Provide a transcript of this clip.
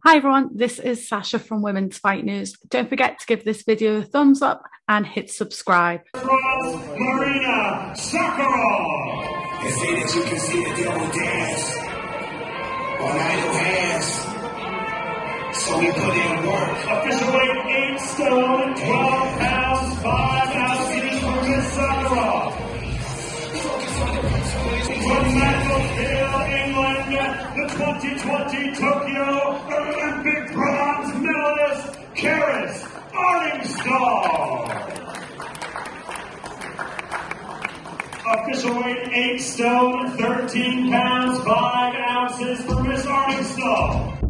Hi everyone, this is Sasha from Women's Fight News. Don't forget to give this video a thumbs up and hit subscribe. Marina Sakharov. They say that you can see the devil dance on idle hands, so we put in work. Official weight 8 stone, 12 pounds, 5 ounces for Miss Sakharov. From Macclesfield, England, the 2020 Tokyo Olympic bronze medalist, Karriss Artingstall. Official weight 8 stone, 13 pounds, 5 ounces for Miss Artingstall.